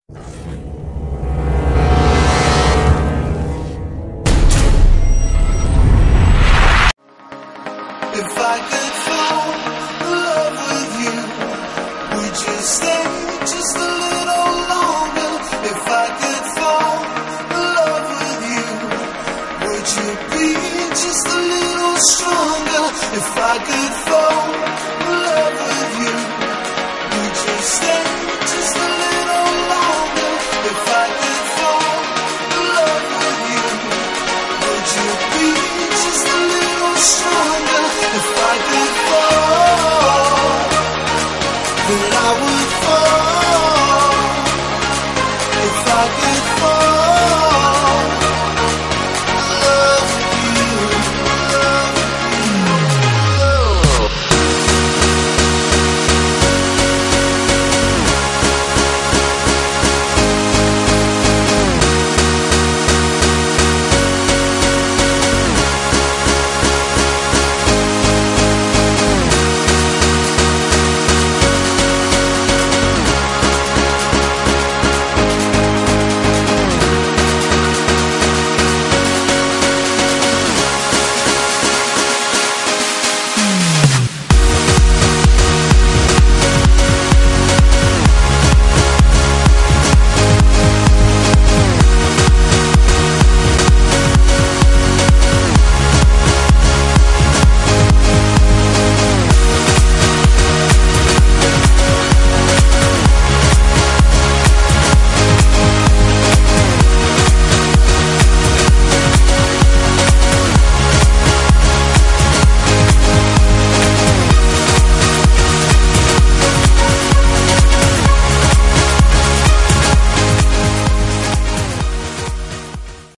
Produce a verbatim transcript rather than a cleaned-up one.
If I could fall in love with you, would you stay just a little longer? If I could fall in love with you, would you be just a little stronger? If I could fall in love with you, would you stay just a little longer? If I could fall in love with you, would you be just a little stronger? If I could fall, then I would fall. If I could fall.